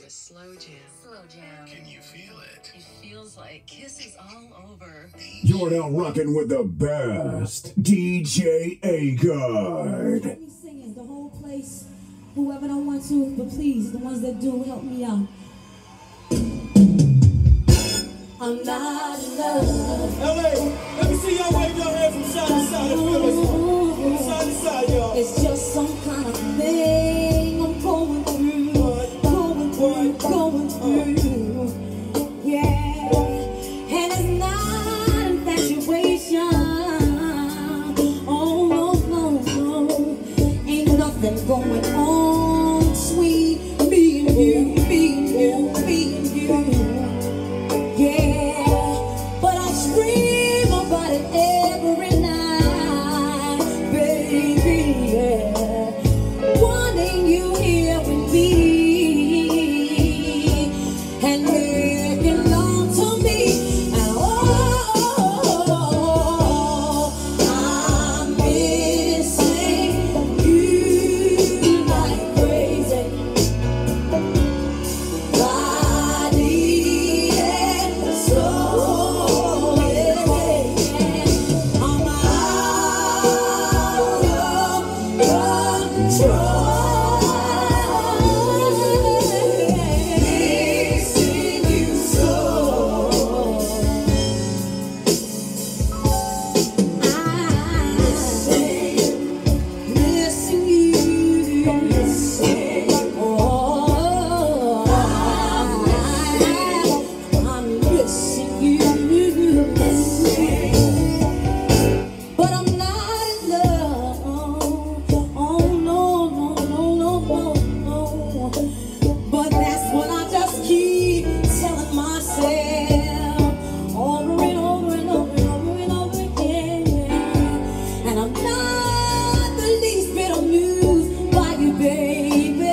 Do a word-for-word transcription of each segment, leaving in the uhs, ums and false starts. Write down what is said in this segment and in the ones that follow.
a slow jam. Slow jam. Can you feel it? It feels like kisses all over. You're now rocking with the best, D J Agard. Let me singing the whole place. Whoever don't want to, but please, the ones that do, help me out. I'm not in love. L A, let me see y'all wave your hand from side to side. From side to side, y'all. It's just some kind of thing I'm going through, going through, going through. Yeah, and it's not infatuation. Oh no, no, no, ain't nothing going on. Sweet, me and you, me and you, me and you. Yeah, but I dream about it every night, baby, yeah. Wanting you here with me and making love to me. And oh, I'm missing you like crazy. Body and soul, yeah. I'm out of control. Missing you so. I'm missing you. Oh, I'm missing you. But I'm not in love. Oh no, no, no, no, no, no. But that's what I just keep telling myself over and over and over and over and over again. And I'm not the least bit amused by you, baby.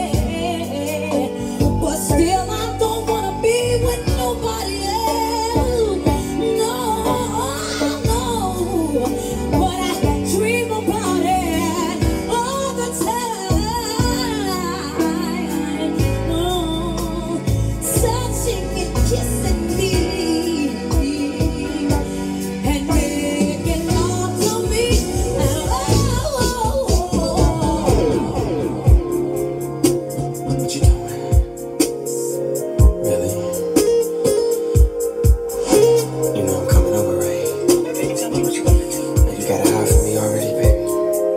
But still, I don't wanna be with nobody else. No, no. But I dream about it all the time. Oh, touching and kissing me and making love to me. And oh, What you doing? Really? You know I'm coming over, right? Baby, tell me what you want to do. You got a high for me already, baby.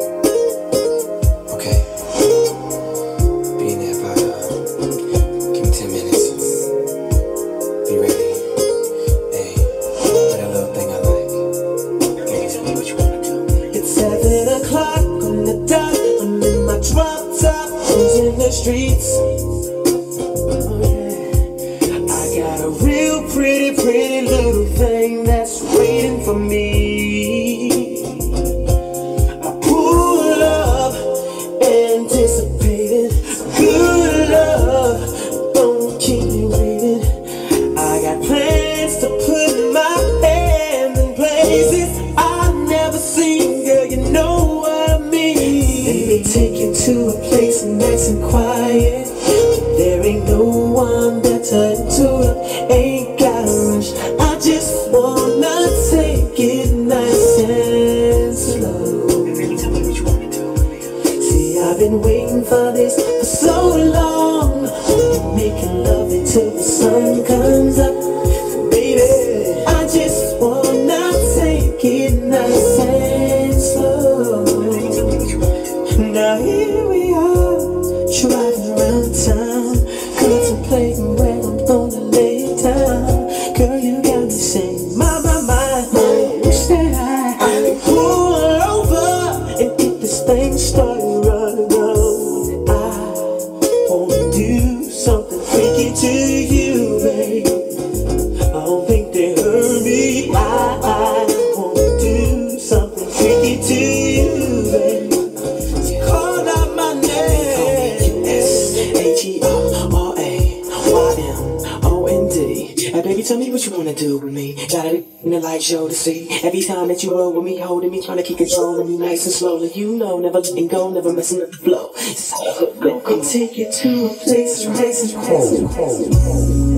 Okay. Be in there about, uh, give me ten minutes. Be ready. Hey, for that little thing I like. Baby, tell me what you want to do. It's seven o'clock on the dot. I'm in my drop top, cruising the streets. Oh yeah. I got a real pretty, pretty little thing that's waiting for me. I pull up, anticipating good love. Don't keep me waiting. I got plans to put my hand in places I've never seen. Girl, you know what I mean. Let me take you to a place nice and quiet. There ain't no one better to interrupt. Ain't gotta rush. I just wanna take it nice and slow. Baby, tell me what you wanna do. See, I've been waiting for this for so long. Making love until the sun comes up. Baby, I just wanna take it nice and slow. Baby, tell me what you wanna do. Now here we are, driving around town, contemplating where I'm gonna lay it down. Girl, you got me saying, my, my, my, my, wish that I, I could pull over and get this thing started running on. I wanna do something freaky to you, babe. tell me what you wanna do with me. Got it in the light show to see. Every time that you roll with me, holding me, trying to keep control of me nice and slowly. You know, never letting go, never messing up the flow. It's how I go, go, take you to a place, place, place, place.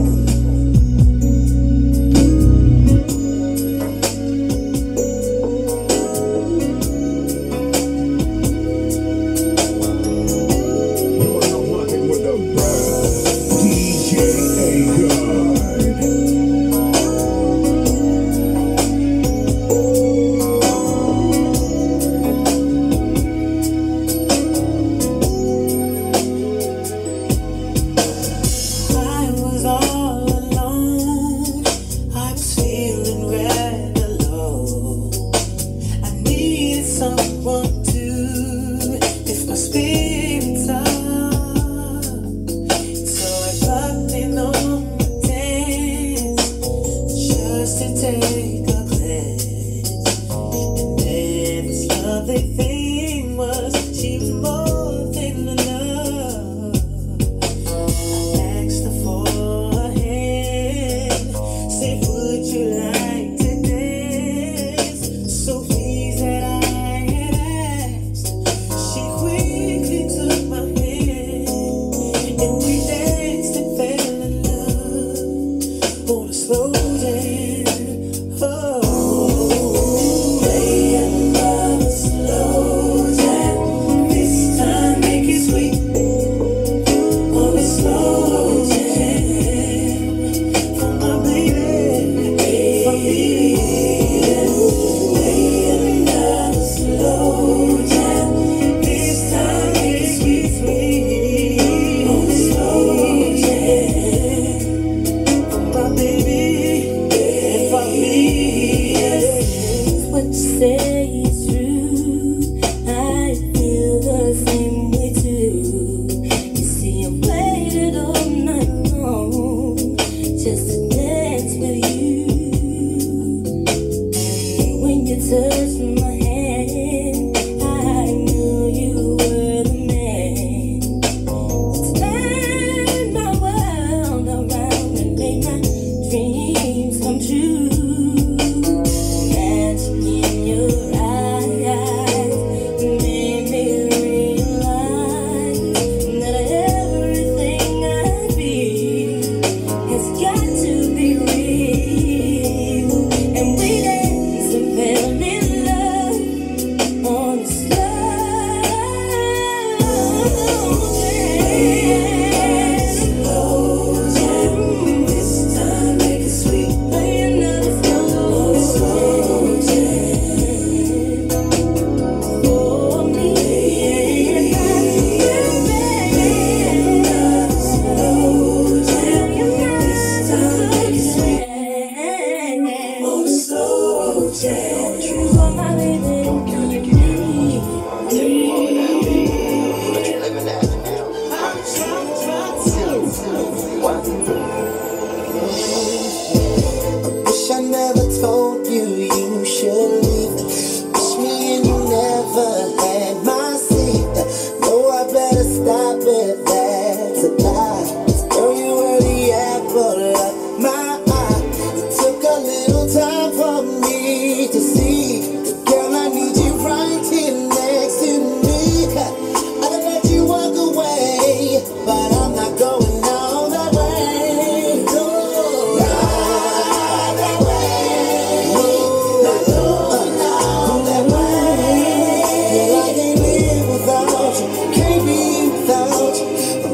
Can't be without you.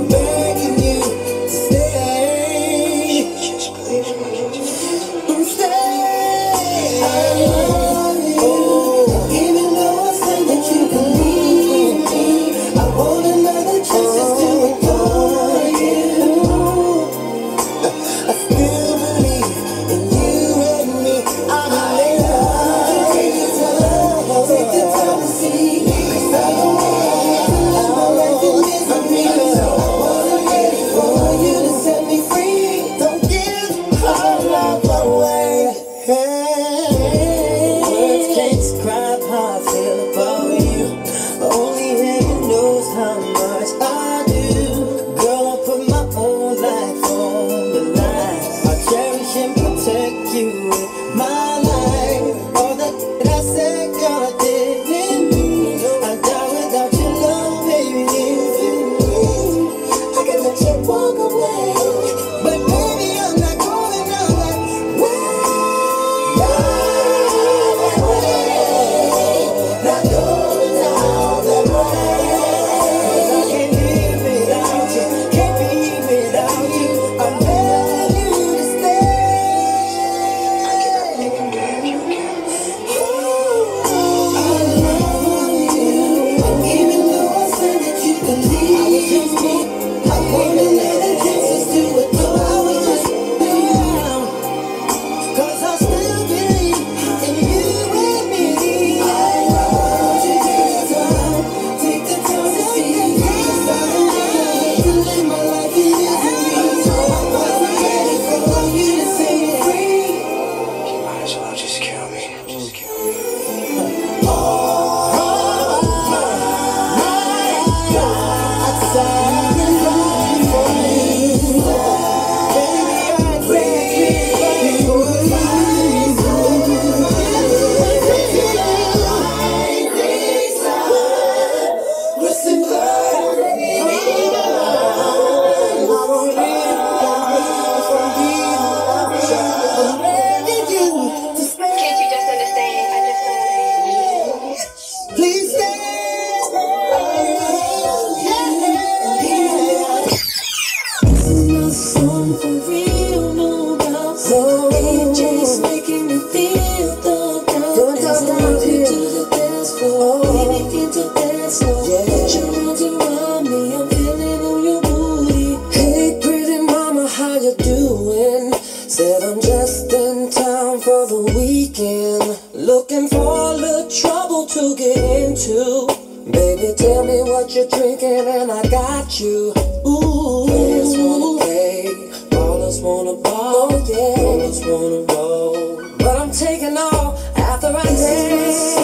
to get into. Baby, tell me what you're drinking and I got you. Ooh, players wanna play, ballers wanna ball, oh, yeah. Ballers wanna roll, but I'm taking off after I dance.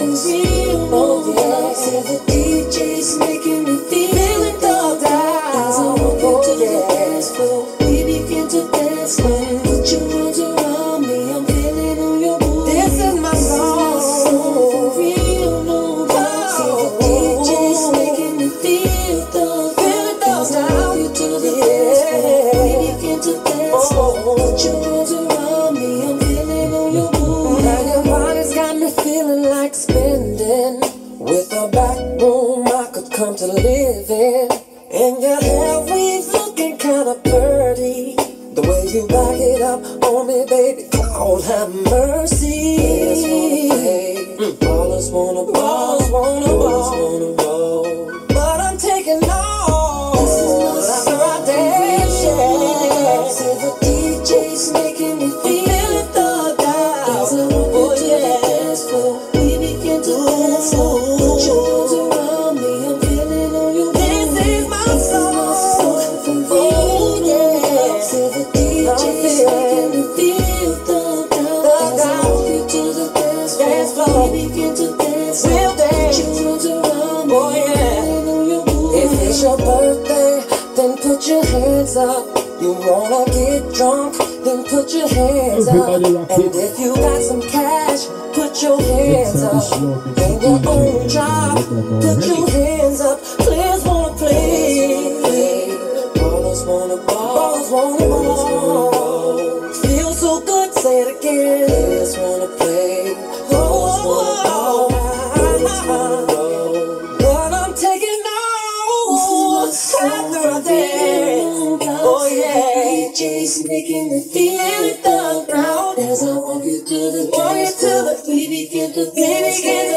Oh yeah, see the D J's making me feel it thugged out. As I walk into the dance floor, we begin to dance. Put your arms around me, I'm feeling on your booty. This is my song, for real, no doubt. See the D J's making me feel thugged out. As I walk into the dance floor, we begin to dance. Put your arms around me, I'm feeling on your booty. Now your body's got me feeling like spending. With a back room I could come to live in. And your hair weave's looking kinda pretty. The way you back it up on me, baby, Lord have mercy. Players wanna play, mm. ballers wanna ball, ballers wanna ball, wanna roll. But I'm taking off. This is my after I dance, yeah. See the D J's making me feel it thugged out. As I walk oh, into yeah. the dance floor, we begin to dance. Put your arms around me, I'm feeling on you. This is my song, for real, yeah. See the D J's making me feel thugged out. As I walk into the dance floor, we begin to dance. We'll dance. Put your arms around me, oh, yeah. I'm feeling on your booty. If it's your birthday, then put your hands up. You wanna get drunk, then put your hands up. And if you got some cash, put your hands up. And your own job, put your hands up. Players wanna play, ballers wanna ball, ballers wanna ball. Feel so good, say it again. Players wanna play, ballers wanna ball, ballers wanna roll. But I'm taking off after I dance. Oh yeah, D J's making me feel it thugged out. As I walk you to the dance floor, we begin to dance.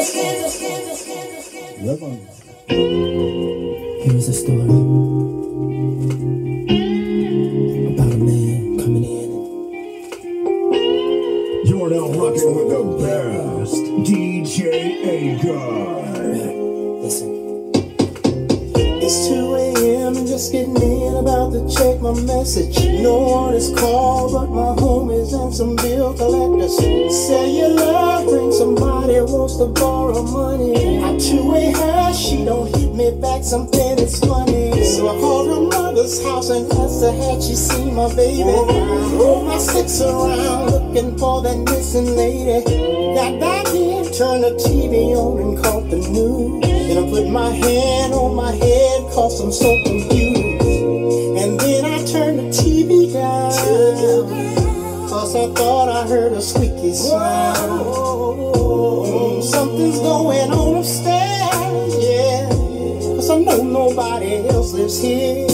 Here's a story about a man coming in. You're now rocking with the best, D J Agard. Listen. It's two a m and just getting in, about to check my message. No one is called but my homies and some bill collectors. Say your love, bring somebody wants to borrow money. I two-way her, she don't hit me back, something is funny. So I called her mother's house and asked her had she seen my baby. Roll my six around looking for that missing lady. Got back in, turned the T V on and caught the news. Then I put my hand on my head, cause I'm so confused. And then I turned the T V down, cause I thought I heard a squeaky sound. Mm, something's going on upstairs, yeah, cause I know nobody else lives here.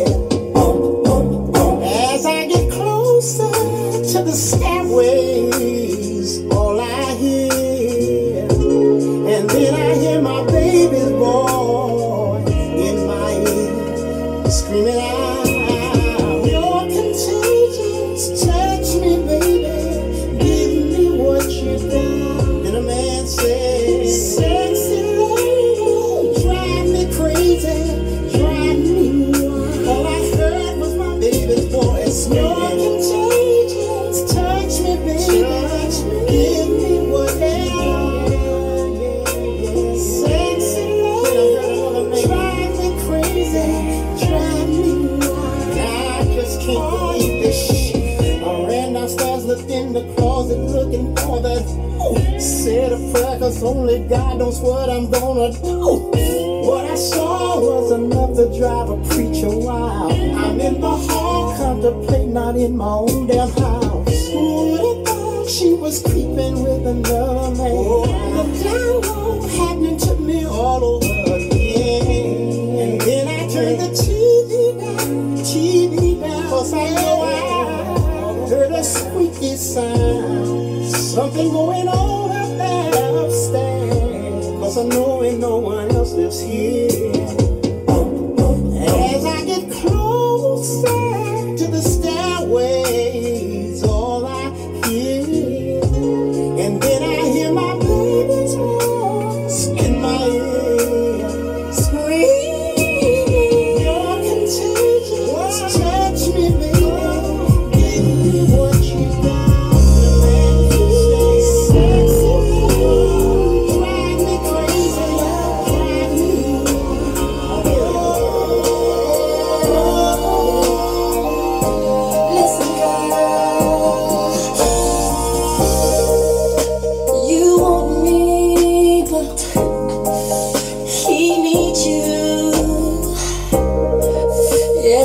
As I get closer to the stairways, all I hear, and then I hear my baby's voice in my ear, screaming out, you're contagious, touch me baby, give me what you got. Then a man says, sexy lady, drive me crazy, drive me wild. All I heard was my baby's voice, you're contagious, touch me baby, touch me, give me whatever. Looked in the closet looking for that ooh, said a prayer, cause only God knows what I'm gonna do. What I saw was enough to drive a preacher wild. I'm in the hall contemplating, not in my own damn house. Who would have thought she was creeping with another man? The download happening to me all over again. And then I turned the T V down, T V down, cause I know I heard a squeaky sound. Something going on up there upstairs, cause I know ain't no one else lives here. As I get closer to the stairways, all I hear, and then I hear my baby's voice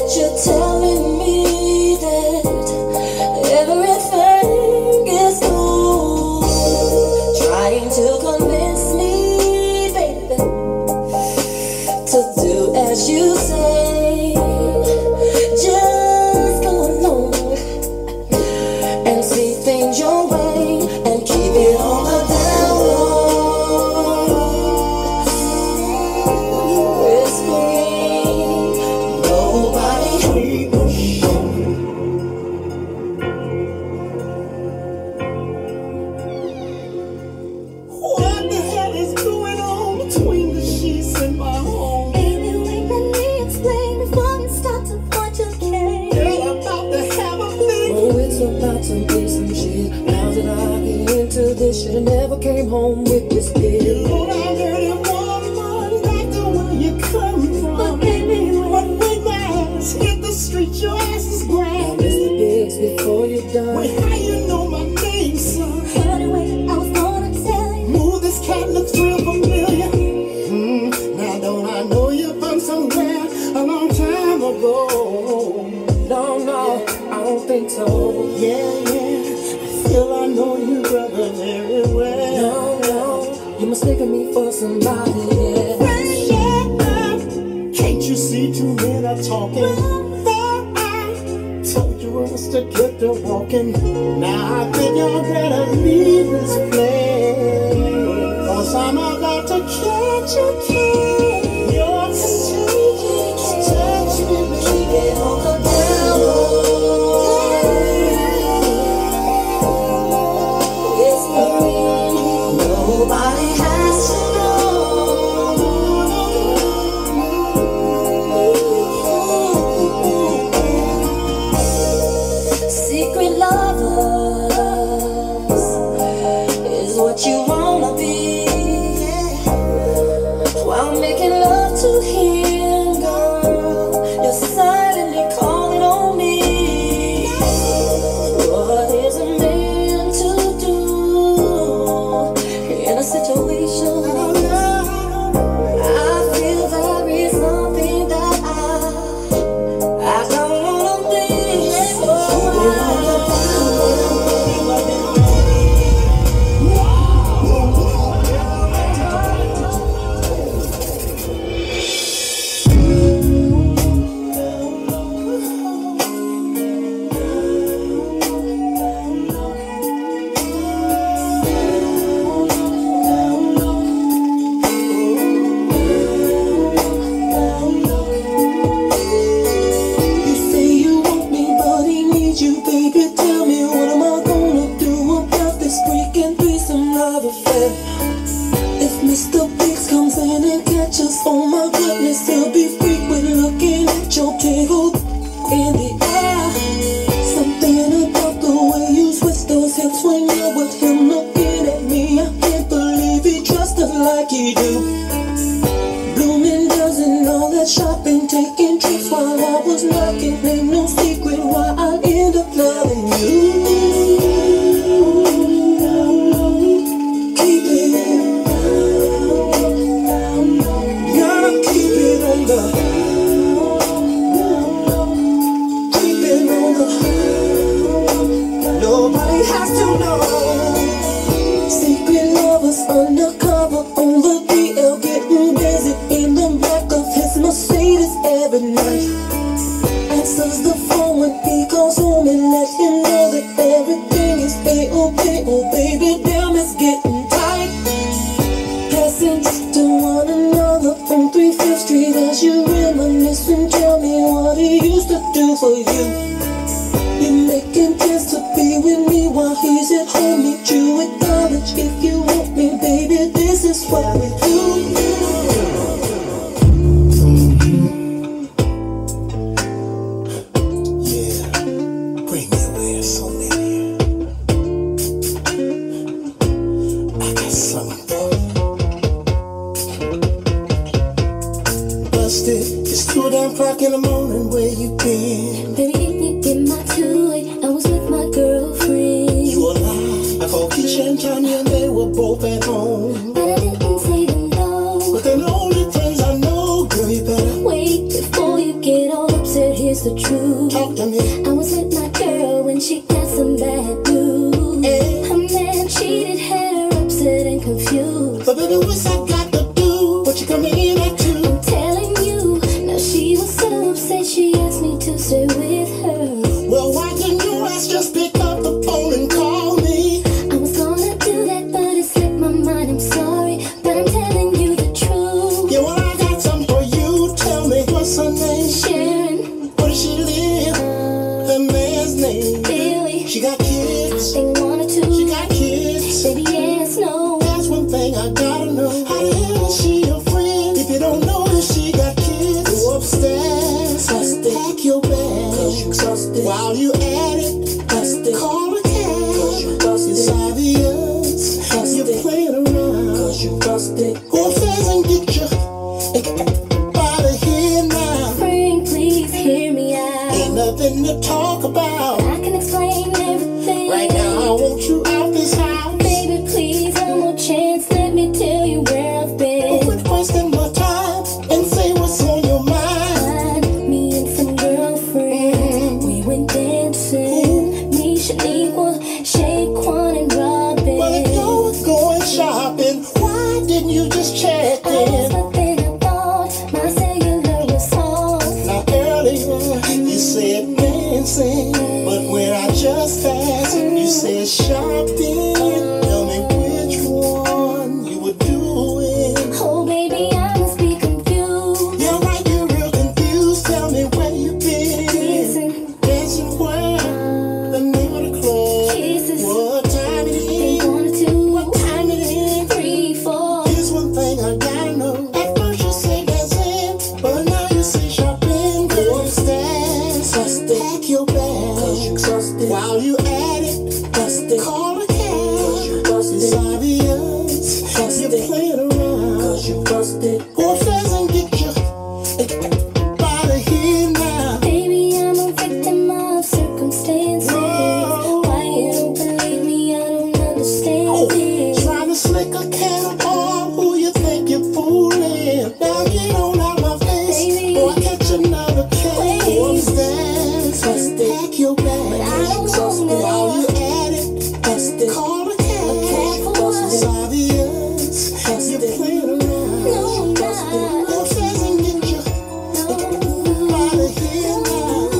You're telling me that everything is cool, trying to convince me, baby, to do as you say. Just go along and see things your way and keep it on the down low. Whispering, nobody. What the hell is going on between the sheets in my home? Anyway, let me explain before you start to point your cane. Girl, I'm about to have a fit. Oh, it's about to be some shit. Now that I get into this, should've never came home with this bitch. Lord, I dirty woman, back to where you come from. But baby, But when my ass hit the street, your ass is now grand. Mister Biggs, before you're done. Wait, how you know my name, son? Anyway, I was gonna tell you. Move, this cat looks real familiar. Mm, now don't I know you from somewhere a long time ago? No, no, I don't think so. Yeah, yeah, I feel I know you, brother, very well. No, no, you're mistaking me for somebody, yeah. Fresh air, can't you see two men are talking? Told you us to get to walking. Now I think y'all better leave this place, cause I'm about to catch a case. You're contagious, touch me, Keep baby. it on the down low. Whispering, nobody has to know. Secret lovers is what you wanna be, while making love to him, girl. You're silently calling on me. What is a man to do in a situation? I feel there is something that I I don't wanna be. You say you want me, but he needs you, baby. Tell me, what am I gonna do about this freaking threesome love affair? If Mister Biggs comes in and catches, oh my goodness, he'll be frequent looking at your tickle in the air. Something about the way you twist those hips when you're with him looking at me. I can't believe he trusts us like he do. Blooming doesn't all that shopping, taking trips while I was knocking. Ain't no secret why I end up loving you. Keep it, gotta keep it on the, keep it on the. Nobody has to know. Secret lovers undercover on the D L, getting busy in the back of his Mercedes every night. Answers the phone when he goes home and let him know that everything is A-OK. Oh baby, damn, it's getting tight. Passing to one another on thirty-fifth Street as you reminisce and tell me what he used to do for you. You're making plans to be with me while he's at home. Meet you at college if you want me, baby. This is what we do. Yeah, bring me away, so many. I got something for you. Busted, it's two damn o'clock in the morning. Where you been? Baby, didn't get my two-way. I was with my girlfriend. You a lie. I called Keisha and Tanya and they were both at home. But I didn't say them no. But they're the only things I know, girl. You better Wait before you get all upset. Here's is the truth. Talk to me. I was with my girl when she got some bad news. Hey. Her man cheated, had her upset and confused. But baby, what's I got to do? What you coming in at two? I'm telling you, now she was so upset she asked me to stay with her. Well, why didn't you ask? Just pick up the phone and call me. I was gonna do that, but it slipped my mind. I'm sorry, but I'm telling you the truth. Yeah, well, I got something for you. Tell me what's her name? Sharon, Where does she live? The man's name. Billy, She got kids. they one or two. She got kids. Baby, yes, no. That's one thing I gotta know. How the hell is she your friend? If you don't know that she got kids, go upstairs. Trust it. Pack your bag. Cause you trust it. While you at it, trust it. Call a cab. Cause you trust it's it. It's obvious. Trust you're it. Playing around. Cause you trust it. Go upstairs and get you out of here now. Frank, please hear me out. Ain't nothing to talk about. I can explain everything. Right now, I want you out this house. Baby, please, one more chance. Let me tell you where I've been. Quit wasting my time and say what's on your mind. Me and some girlfriends, we went dancing. Me, Shaniqua, Shaquan, and Robin. Well, if you was going shopping, why didn't you just check I was in? but then I thought my cellular was off. Now earlier, you said dancing, but when I just asked, you said shopping. Tell me which one you were doing. Oh, baby, I must be confused. You're right, you're real confused. Tell me where you been. Dancing, Dancing where? The name of the club. kisses, What time it they is? one or two, What time it is? three, four. Here's one thing I gotta know. At first you say dancing, but now you say shopping. Go upstairs, trust it. Pack your bag, cause you trust it. While you at it, trust it. Call a cab, cause you trust it. It's obvious, trust you're it. Playing around, cause you trust it. Go upstairs and get you out of here now. Baby, I'm a victim of circumstances. Whoa. Why you don't believe me, I don't understand Oh, it. trying to slick a cannonball, who you think you're fooling? Now get on out my face, Baby. or I catch another case. Go upstairs, trust it. Pack your bag, But I don't trust wanna. it. While you at it, trust it. Call a cab, cab for trust it. what? It's obvious, trust you're playing around. No, I'm Trust it. not. Go upstairs and get you out of here now.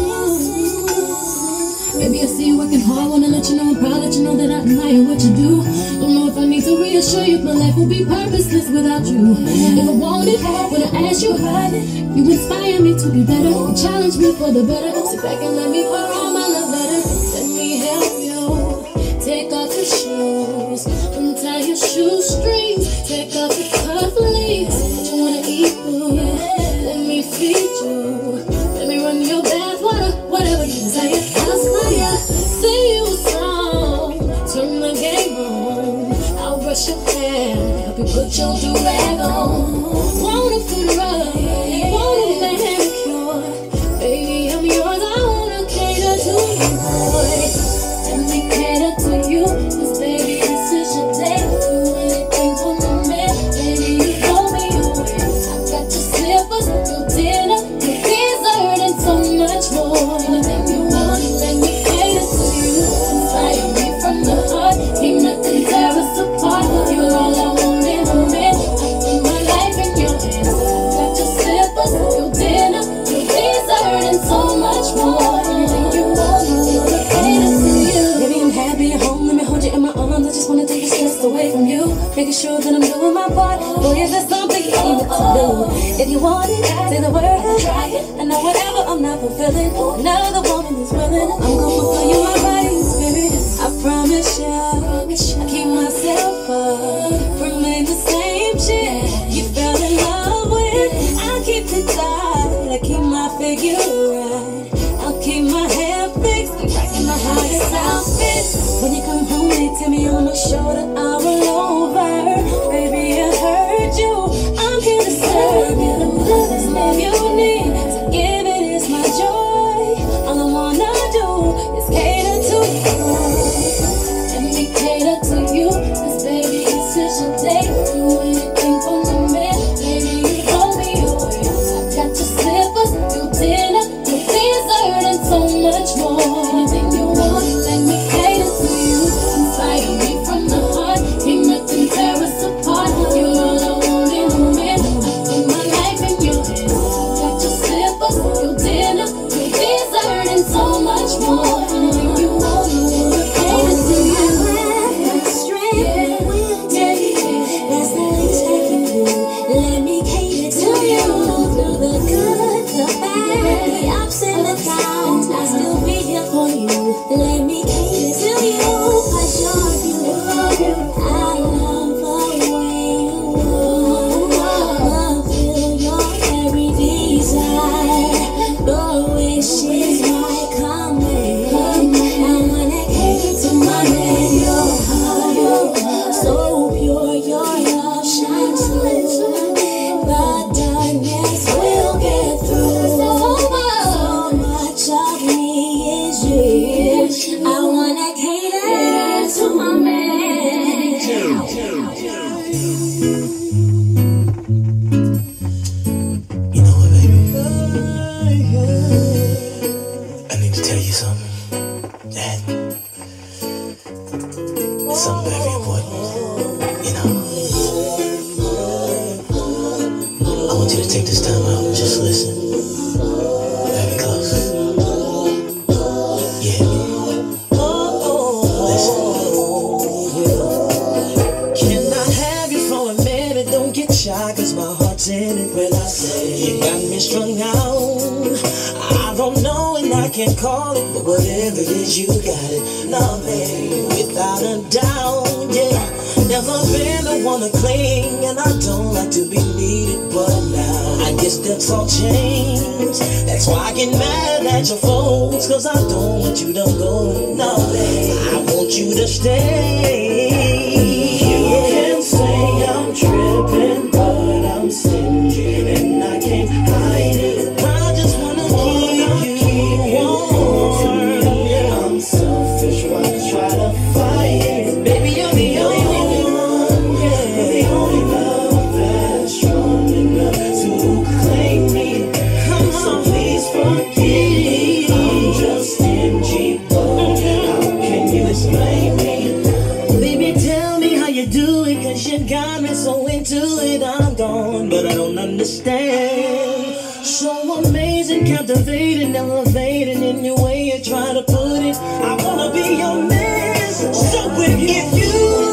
Baby, I see you working hard, wanna let you know I'm proud, let you know that I admire what you do. Don't know if I need to reassure you, my life would be purposeless without you. If I want it, when I ask you about it, you inspire me to be better, you challenge me for the better. Sit back and let me pour out my love letter. Let me help you, take off your shoes, untie your shoestrings, take off your cufflinks. What you wanna eat, boo? Let me feed you, let me run your bath water, whatever you desire. I'll fire, sing you a song, turn the game on. I'll brush your hair, help you put your do-rag on. Want a foot rub, want a manicure. Baby, I'm yours, I wanna cater to you, boy. Let me cater to you, 'cause baby, this is your day. Do anything for my man, baby, you blow me away. I got your slippers, your dinner, your dessert, and so much more. Anything you want, let me cater to you. Inspire me from the heart, ain't nothing tear us apart. You're all I want in a man. I put my life in your hands. I got your slippers, your dinner, your dessert, and so much more. Anything you want, I wanna cater to you. Baby, I'm happy at home. Let me hold you in my arms. I just wanna take the stress away from you. Making sure that I'm doing my part. Boy, is there something you need to do? If you want it, say the word. I'll try it. And now whatever I'm not fulfilling, another woman is willing. I'm gonna fulfill you my rights, baby. I promise you, I keep myself up, remain the same shit you fell in love with. I keep it tight, I keep my figure right. I'll keep my hair fixed, keep rocking my hottest outfits. When you come home, they tell me on my shoulder I will over. Baby, I heard you, I'm here to serve you. This love you need, to give it is my joy. All I wanna do is cater to you. Let me cater to you, 'cause baby, this is your day. Do anything for my man, baby, you blow me away. I got your slippers, your dinner, your dessert. tell you something, that it's something very important, you know. I want you to take this time out and just listen, very close. Yeah, listen. Can I have you for a minute? Don't get shy, cause my heart's in it when I say you got me strung out. I don't know and I can't call it, but whatever it is, you got it. Loving, without a doubt, yeah. Never been the one to cling, and I don't like to be needed, but now I guess that's all changed. That's why I get mad at your folks, cause I don't want you to go. No, I want you to stay. You can say I'm tripping, but I'm stingy, and I can't hide it. I just wanna keep you warm. I'm selfish, why try to fight it? Baby, you're the only one, yeah. The only love that's strong enough to claim me. Come on, please forgive. I'm just stingy, but how can you explain me? Baby, tell me how you do it, cause you got me so into it. I'm gone, but I don't understand. So amazing, captivating, elevating in your way you try to put it. I wanna be your man, so if you,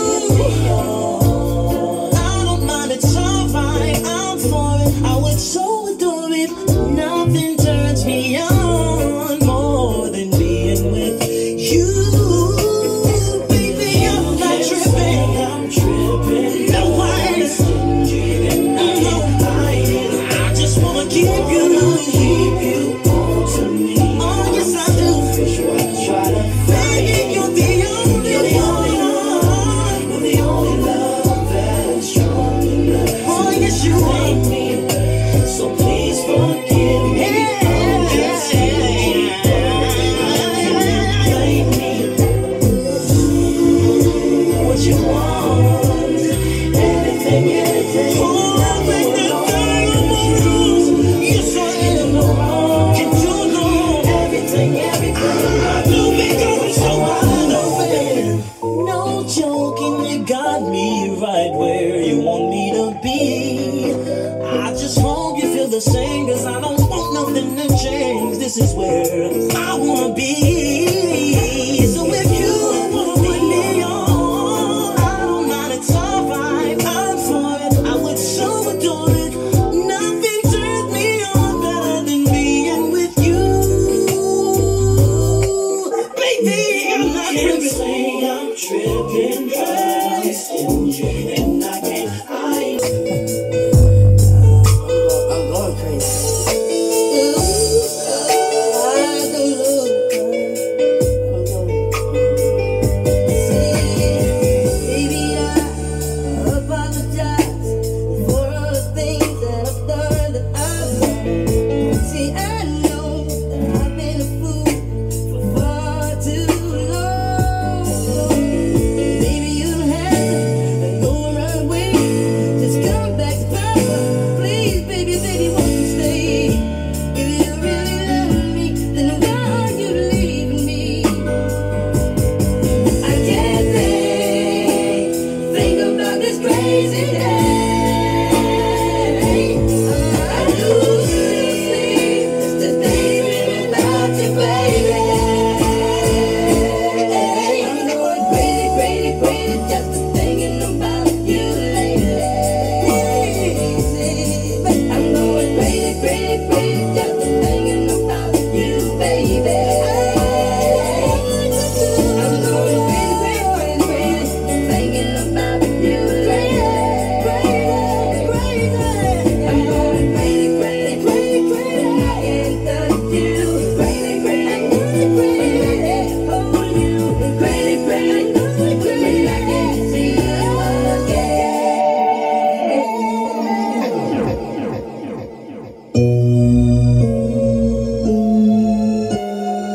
I don't mind, it's alright, I'm for it. I would so adore it. Nothing turns me on more than being with you. Baby, I'm not tripping, I'm tripping. No, I ain't stingy, and I can't hide it. I just wanna keep you, keep you on to me. Oh, yes, I do. Fish, why try to fight it? You're the only, you're the only one. You're the only love that's strong enough. Oh, yes, you ain't me. So please forgive me. I'm just stingy, blame me. What you want? Anything, anything. Oh, everything, yes, I am. Can you know everything, everything? I do because I'm so unaware. No joking, you got me right where you want me to be. I just hope you feel the same, cause I don't want nothing to change. This is where I wanna be. So if you wanna put me on, I don't mind, it's alright, I'm for it. I would so adore it. Nothing turns me on better than being with you. Baby, I'm not tripping, I'm tripping, but I'm stingy, and I can't hide. I'm going crazy. Baby, I apologize for all the things that I've done, that I've done. See, I know that I've been a fool for far too long. Baby, you don't have to go around waiting. Just come back to Papa. Please, baby, baby, won't you stay? If you really love me, then why are you leaving me? I can't think, think about this crazy day. I lose sleep just to daydream about you, baby. I'm going crazy, crazy, crazy just to thinking about you lately. I'm going crazy, crazy, crazy just to thinking about you, baby. I'm going crazy, crazy, crazy, thinking about you lately. I'm going crazy, crazy, crazy, crazy, I ain't touched you. Crazy, crazy, crazy, crazy, oh you. Crazy, crazy, crazy, crazy, I can't see you again.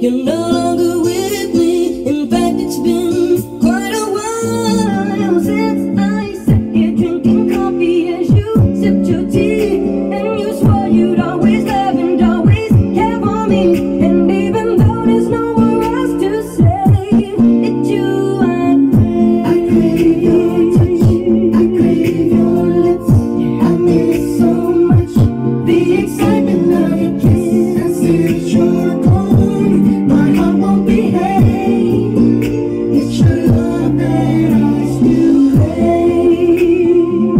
You're no longer with me. In fact, it's been quite a while since I sat here drinking coffee as you sipped your tea, and you swore you'd always love and always care for me. And even though there's nowhere else to say, it's you I crave. I crave your touch, I crave your lips, I miss so much the excitement of your kiss. And since you're gone, my heart won't behave. It's your love that I still crave,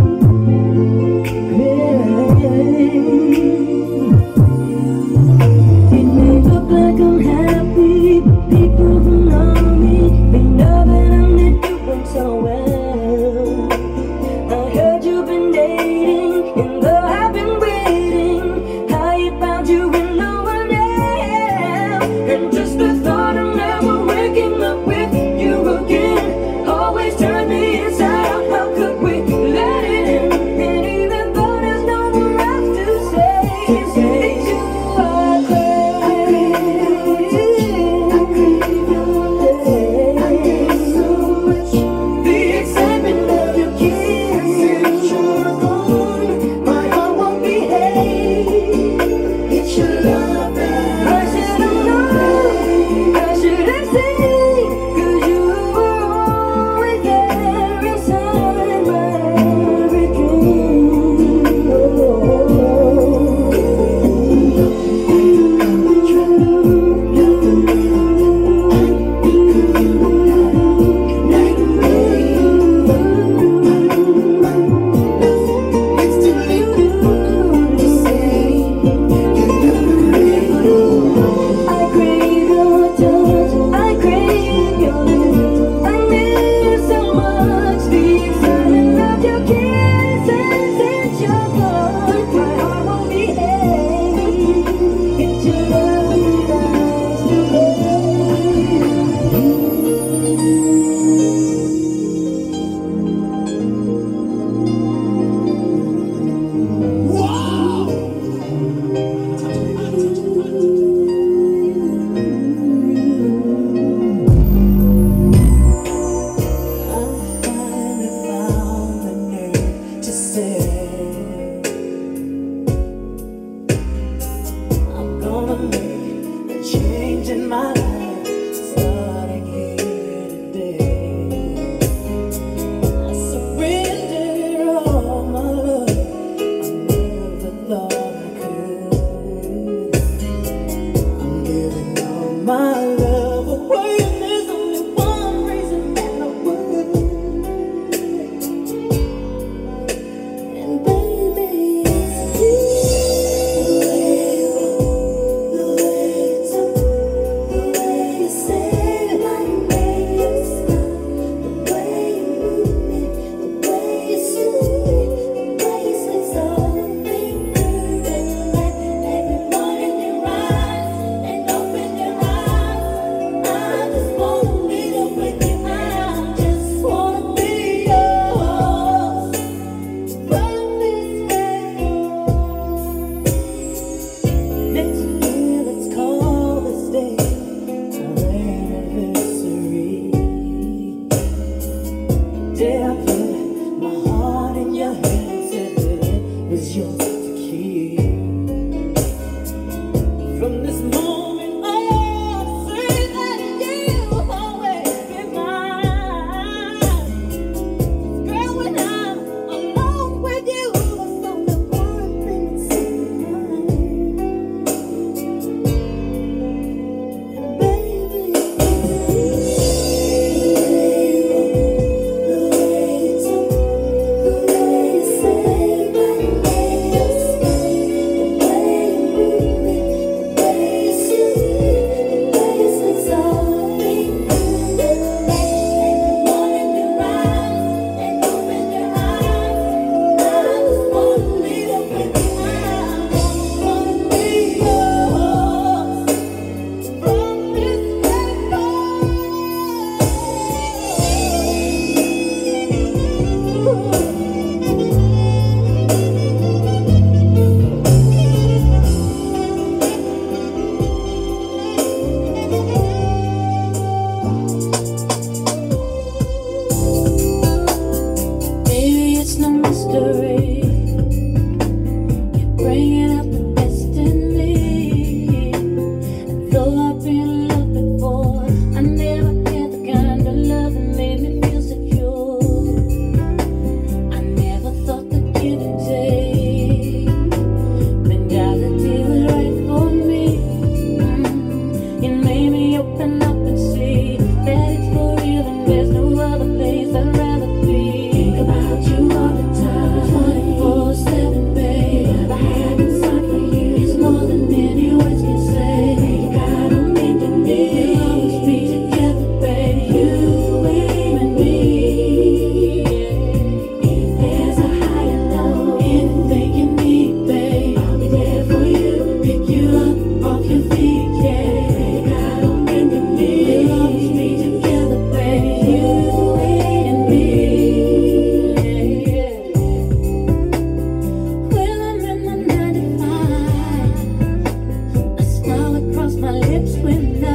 crave. It may look like I'm happy, but people who know me, they know that I'm not doing so well. I heard you've been dating, and though I've been waiting, I had found you in no one else. And just the thought of never waking up with you again always turned me inside out. How could we let it in? And even though there's no one else to say, it's you I crave. I crave your lips, I miss so much the excitement of your kiss. Since you're gone, my heart won't behave. It's your love that I should have known, I should have seen, 'cause you were always there inside my every dream. Oh, it's too late to say. I crave your touch, I crave your lips, I miss so much the excitement of your kiss. And since you're gone, my heart won't behave. It's your love that I still finally found the nerve to say I'm gonna make a change in my life starting here today. I surrender all my love, I never thought I could. I'm giving all my love away, and there's only one reason that I would. And baby, it's you. The way you walk, the way you talk, the way you say my name, the way you move me, the way you soothe me, the way you say something new. Every morning you rise and open your eyes, Baby, it's no mystery. You're bringing out the best in me. And though I've been in love before, I never had the kind of love that made me feel secure. I never thought the give and take, but reality was right for me. Mm. It made me open up and see that it's for real and there's no other place I'd rather be. Think about you all the time, twenty-four seven, babe. I had inside for you, it's more than any words can say. You got them into me, we'll always be together, babe. You and me. If there's a high and low, anything you need, babe, I'll be there for you. Pick you up off your feet, yeah. You got them into me, we'll always be together, babe. You and me. Well, I'm in the ninety-five. A smile across my lips when I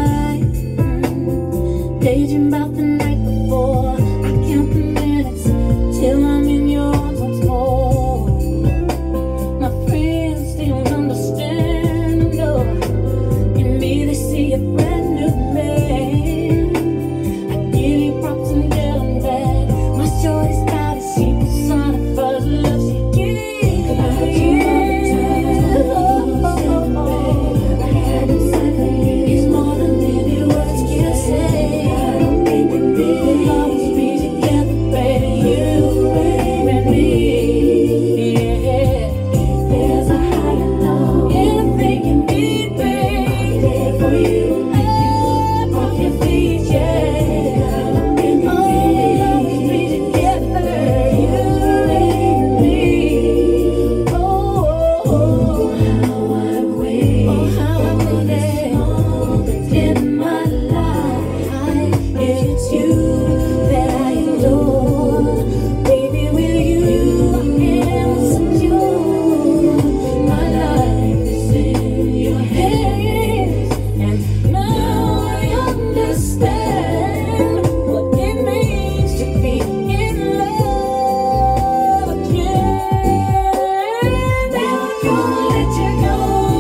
mm, daydream about the night before. I count the minutes till I'm in your arms once more. My friends, they don't understand, no. In me, they see a brand new man. I give you props and tell them that my shorty's got a secret son of first love she gives. Think about you all the time. I had inside for you. It's more than any words can say. We'll always be together, baby. You and me. Yeah. There's a high and low. Anything you need, babe. There for you. Up off your feet, yeah. Oh, we'll always be together. You and me. Oh, oh, oh. How I wait. Oh, how I waited. In my life, it's you that I adore. Baby, with you, I am secure. My life is in your hands, and now I understand what it means to be in love again. Never gonna let you go.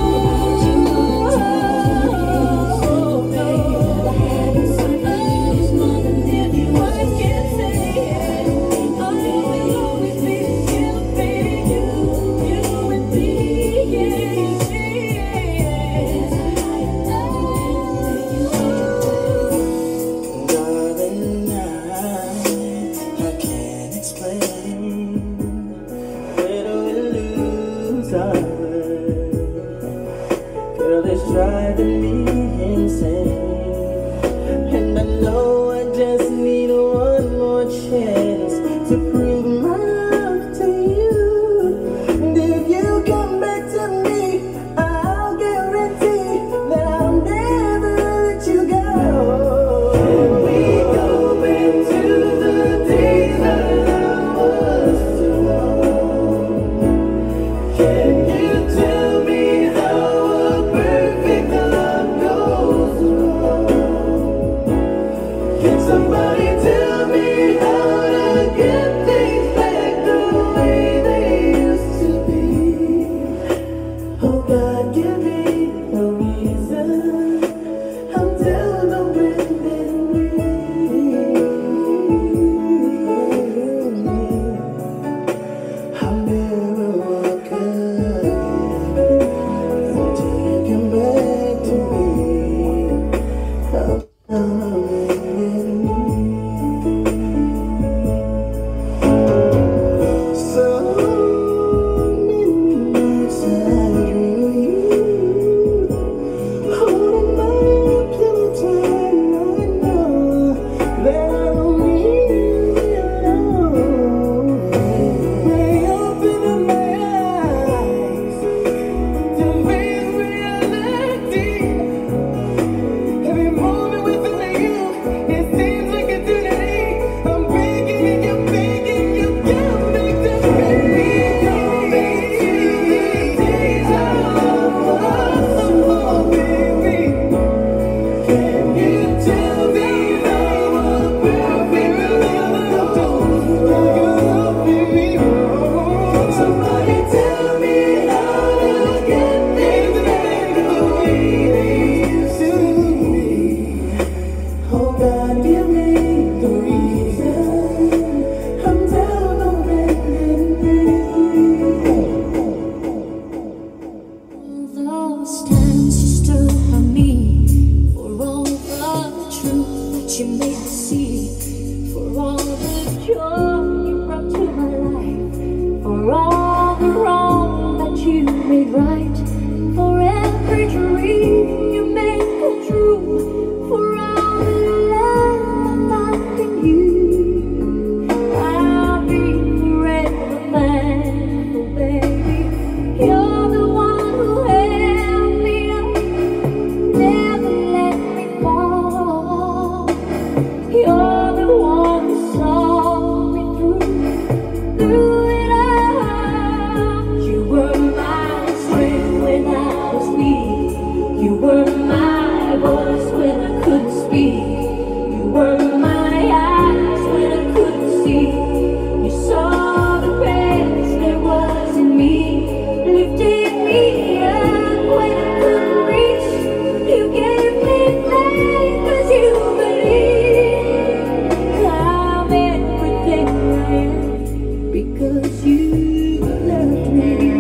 It's more than any words can say. I will always be together, baby. You, you and me, Darling, I, I can't explain when we lose our way. Girl, it's driving me insane, and I know I just need one more chance to prove my love to you. And if you come back to me, I'll guarantee that I'll never let you go. Can we go back to the days when love was so wrong? Can you tell me how a perfect love goes wrong? Can somebody tell me how to get things back the way they used to be? Oh God, give me a reason. I'm down on bending knee. I'll never walk again until you come back to me. I'm down on bending knee. speak. You were my eyes when I couldn't see. You saw the best there was in me, lifted me up when I couldn't reach. You gave me faith 'cause you believe I'm everything I am because you loved me.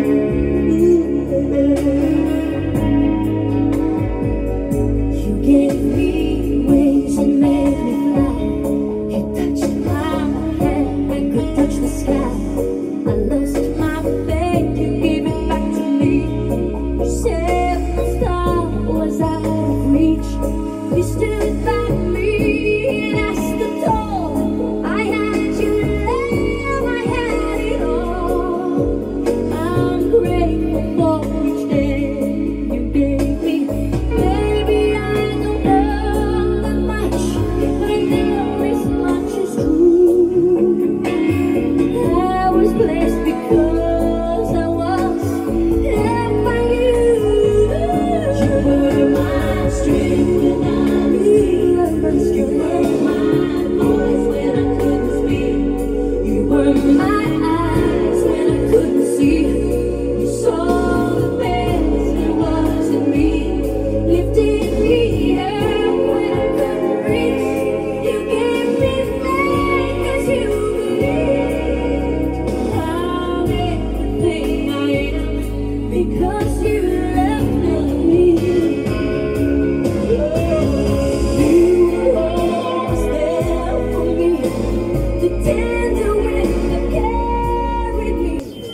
You gave me wings and made me fly. You touched my hand and could touch the sky. I lost my faith, you gave it back to me. You said the star was out of reach. You stood by me and I stood tall. I had you love, I had it all. I'm grateful for each day you gave me. Maybe I don't know that much, but I know as much is true. I was blessed because I was loved by you. You were my strength when I was weak. You were my voice when I couldn't speak. You were my eyes when I couldn't see. You saw the best there was in me, lifted me up when I couldn't reach. You gave me faith 'cause you believed I'm everything I am because you loved me. You were always there for me, the tender wind that carried me.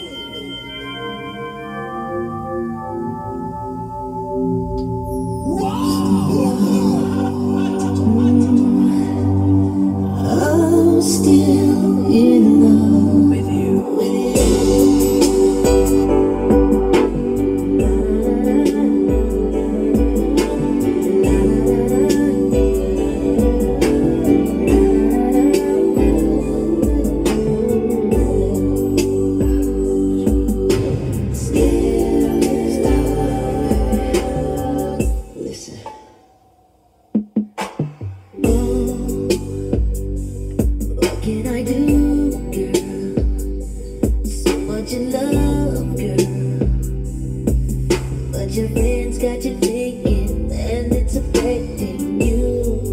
I'm still in love with you. Listen. What can I do, girl? So much in love, girl. But your friends got you thinking, and it's affecting you.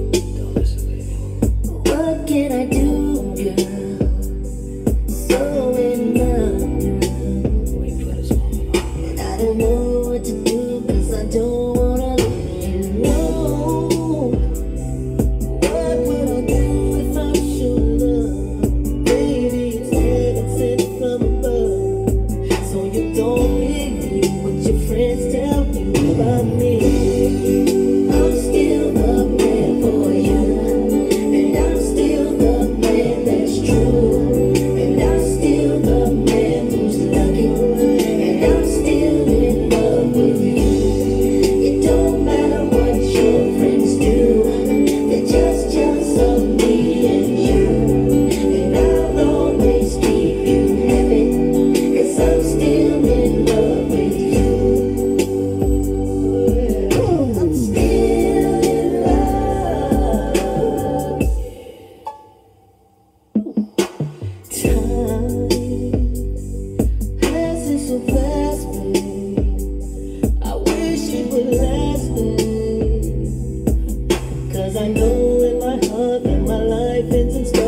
What can I do, girl? So in love, girl. And I don't know what to do, 'cause I don't wanna let you know. What would I do if I showed love? Baby, it's heaven sent from above. So you don't believe what your friends tell you about me. I'm still the man for you, and I'm still the man that's true, and I'm still the man who's lucky, and I'm still in love with you. It don't matter what your friends do, they're just jealous of me and you. And I'll always keep you happy, 'cause I'm still in love with you. I'm still in love. Time passes so fast, babe. I wish it would last, babe. 'Cause I know in my heart that my life ends in